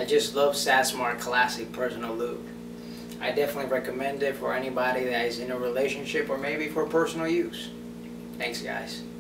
just love Sasmar Classic Personal Lube. I definitely recommend it for anybody that is in a relationship or maybe for personal use. Thanks, guys.